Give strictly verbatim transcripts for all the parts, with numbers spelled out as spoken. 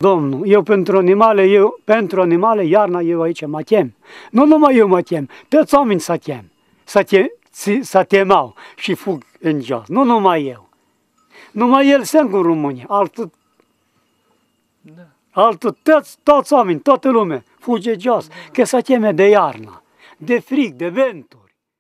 Domnul, eu pentru animale, eu pentru animale, iarna eu aici mă chem. Nu numai eu mă chem, toți oamenii să chem, să, te, să temau și fug în jos, nu numai eu. Numai el singur în România, altul, da. altul toți, toți oamenii, toată lumea fuge jos, da. Că să teme de iarnă, de frig, de venturi.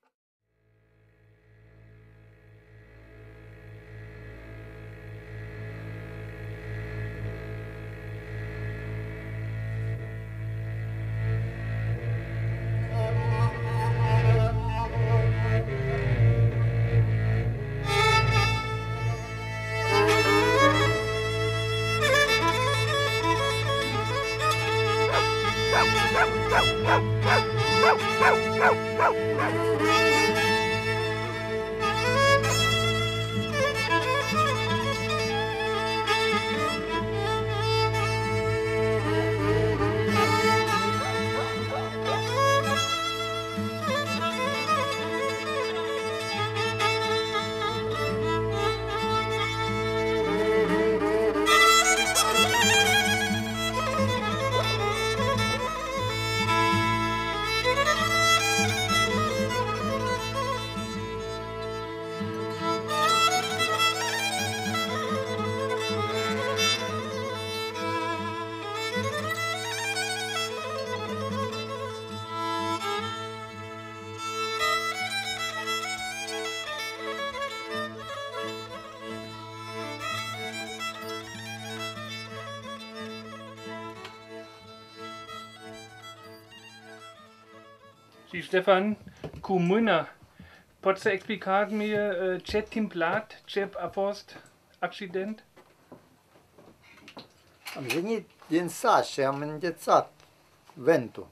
Și Ștefan, cu mâna, poți să explica mie uh, ce timplat, ce a fost accident? Am venit din sat și am înghețat ventul.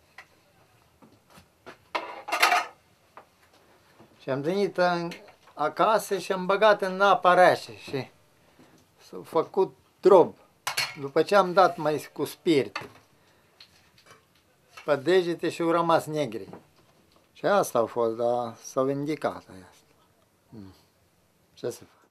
Și am venit în, acasă și am băgat în apa rece și s-a făcut drob. După ce am dat mai cu spirit pe degete și au rămas negri. Și asta a fost, dar s-a vindicat asta. Hmm. Ce să fac?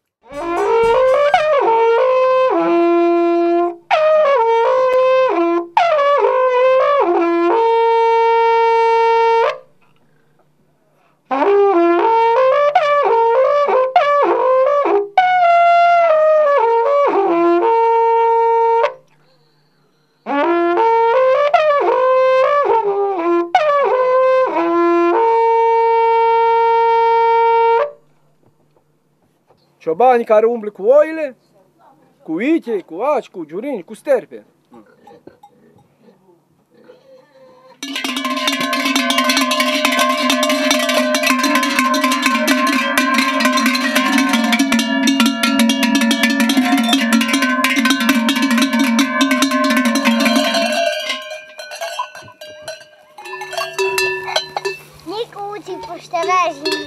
Ciobanii care umblă cu oile, cu uite, cu aci, cu giurini, cu sterpe. Nicu uci poșteveži.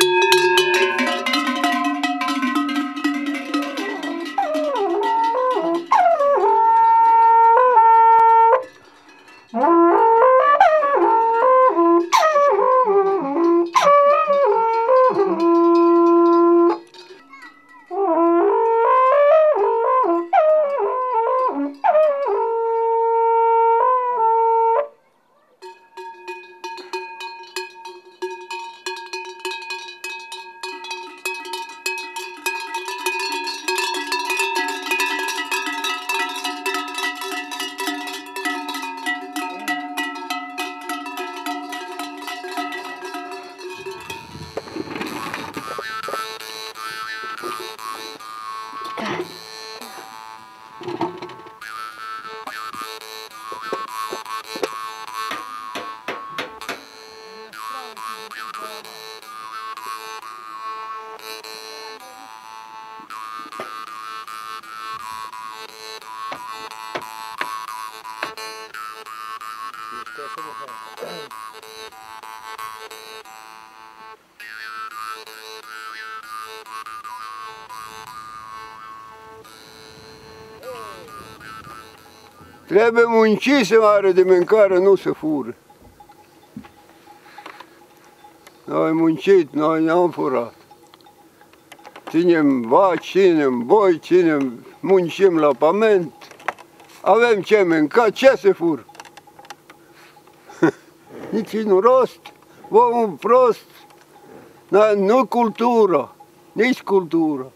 Trebuie muncit să are de mâncare, nu să fură. Noi muncit, noi ne-am furat. Ținem vaci, ținem boi, ținem, muncim la pământ, avem ce mânca, ce se fur? Nici nu rost, omul prost, nu cultură, nici cultură.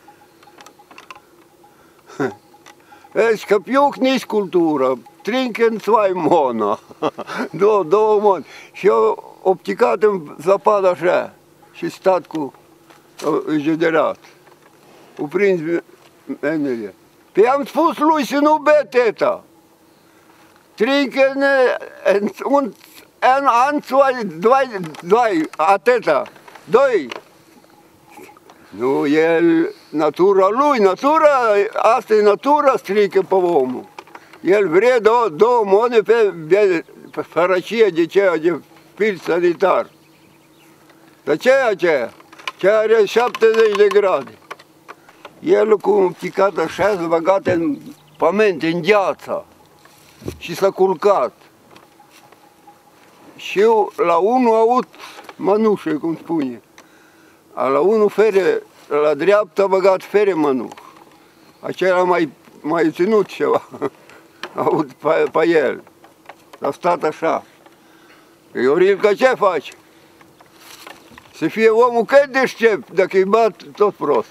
Vezi că piuc nici cultură, trinken zwei mona, două, două moni. Și eu opticat în zăpadă așa și stat cu juderat. O prins menele. Păi am spus lui să nu bea teta. Trinken un an, an, zwei, doi, doi, a teta, doi. Nu, el, natura lui, natura, asta e natura strică pe omul. El vrea două, două mone pe, pe fărăcie de ceea de fil sanitar. Dar ce e aceea? Ce are șaptezeci de grade. El cu un picat așa s-a băgat în pământ, în gheață și s-a culcat. Și eu la unul aud mănușe, cum spune. La unul fere, la dreapta a băgat fere mănuș. Acela mai, mai ținut ceva. Aud pe, pe el. A stat așa. Iorivca, ce faci? Să fie omul cât deștept, dacă îi bat tot prost.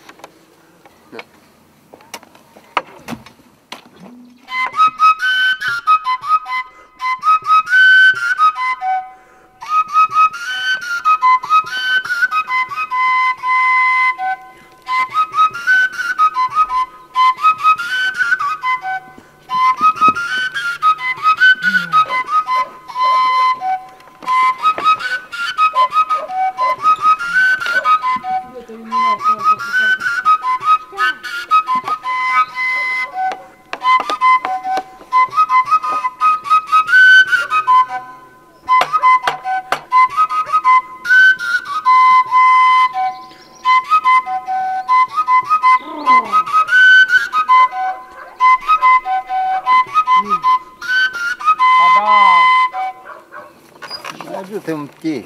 Ajută un pic.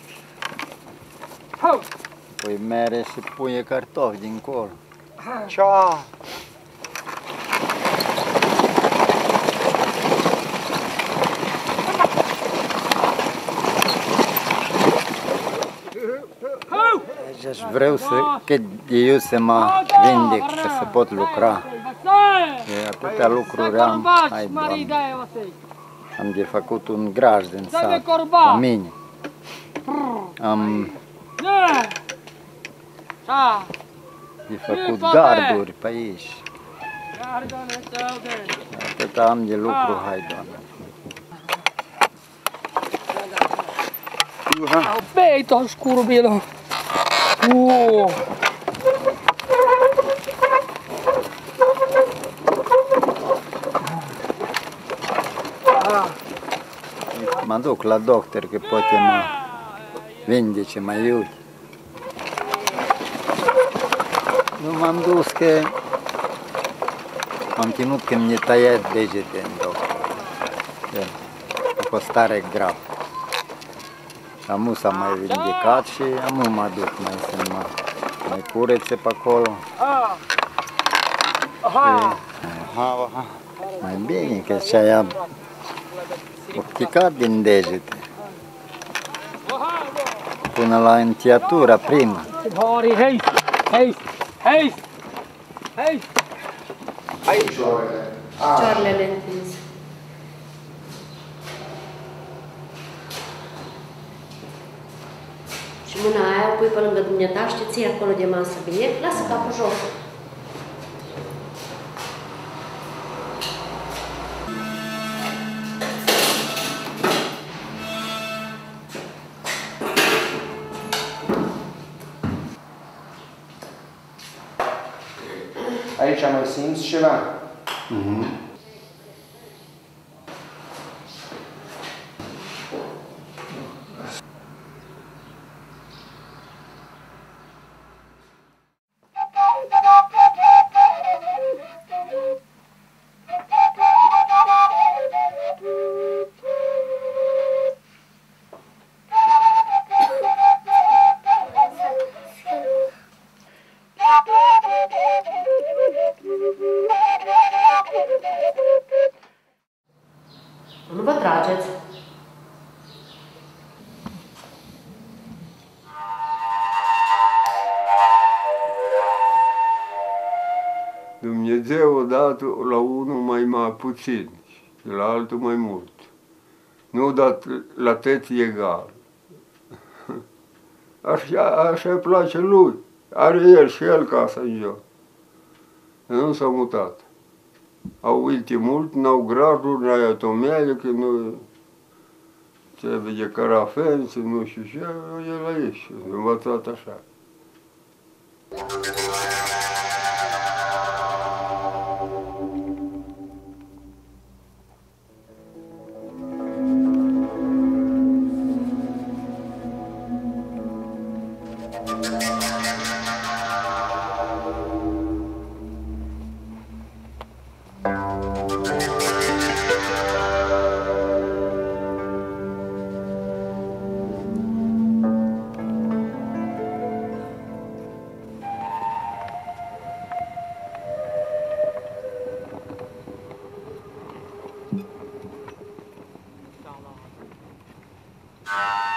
Păi mere și pune cartofi dincolo. Ciao. Deci vreau să, că eu să mă vindec și să pot lucra. De atâtea lucruri am, hai, Doamne. Am de făcut un graj din sat, la mine. Am de făcut garduri pe aici. Atât am de lucru, hai, Doamne. Peito scurbilo. Uh. Mă duc la doctor că poate mă vindece mai iute. Nu m-am dus că m-am ținut că mi-e tăiat degete în doctor. A fost tare grav. Amu s-a mai vindicat și amu mă duc mai să mă mai curețe pe acolo. Și, mai bine că și-aia opticat din degete. Până la întiatura prima. Hori, hei, hei, hei, hei. Aici. Cioarele întins. Și mâna aia o pui pe lângă dumneata și te ții acolo de masă, bine? Lasă capul jos. Aici mai simți ceva? Mhm. Thank you. Nu vă trageți. Dumnezeu a dat la unul mai mai puțin și la altul mai mult. Nu a dat la toți egal. Așa, așa îi place lui. Are el și el casa în jos. Nu s-a mutat. Au uite mult, n-au graduri, n-au automele, că nu trebuie de carafențe, nu știu ce, el aici, învățat așa. Ah!